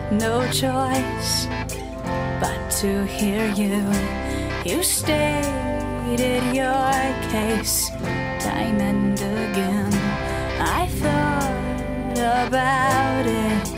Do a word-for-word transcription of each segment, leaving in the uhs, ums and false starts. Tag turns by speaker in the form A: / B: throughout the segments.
A: no choice but to hear you. You stated your case time and again. I thought about it.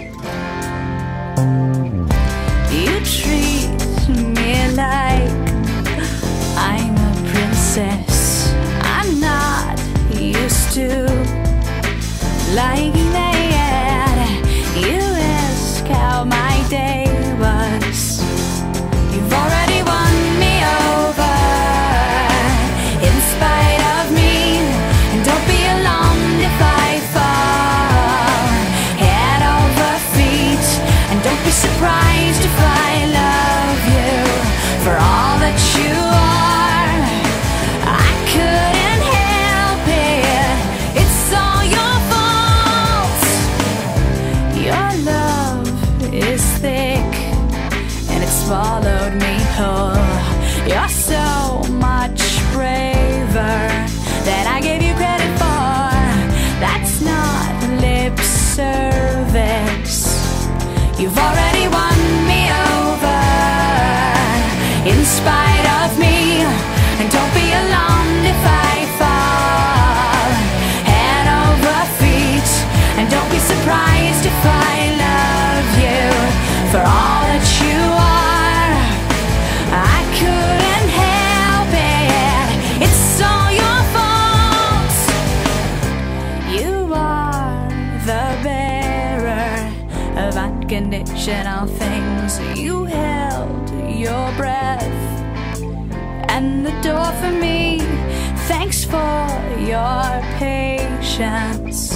A: You treat me like I'm a princess. I'm not used to liking that. You ask how my day was. You've already won me over in spite of me. And don't be alarmed if I fall head over feet. And don't be surprised if I love you for all that you are. I couldn't help it. It's all your fault. Your love is thick and it swallowed me whole. You're so much braver than I gave you credit for. That's not lip service. You've already won me over in spite of me. And don't be alarmed if I fall head over feet. And don't be surprised if I love you for all that you are. I couldn't help it. It's all your fault. You are the bearer of unconditional things. You held your breath and the door for me. Thanks for your patience.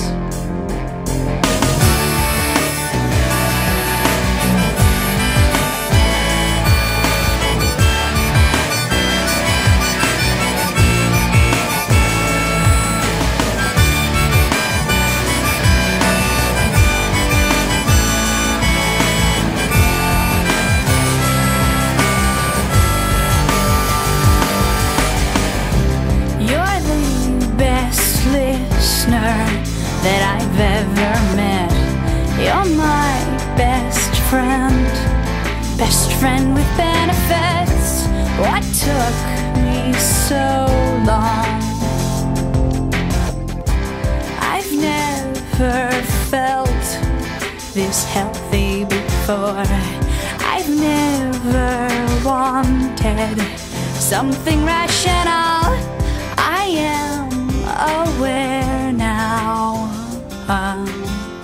A: That I've ever met. You're my best friend, best friend with benefits. What took me so long? I've never felt this healthy before. I've never wanted something rational. I am aware now. uh,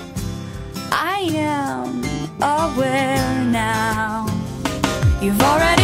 A: I am aware now. You've already